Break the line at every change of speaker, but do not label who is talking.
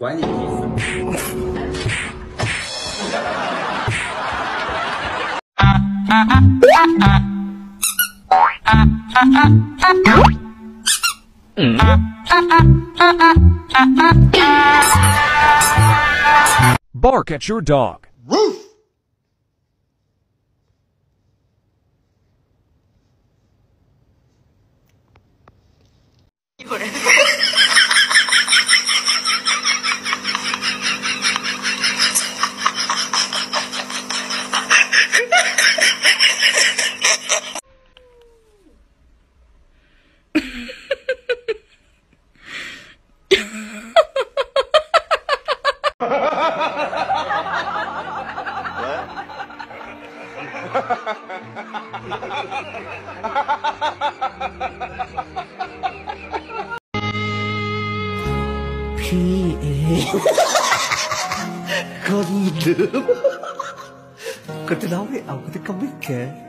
管你屁事。
Bark at your dog.
Woof!
พี่เองคนเดิมคนที่เราไม่เอาคนที่เขาไม่แคร์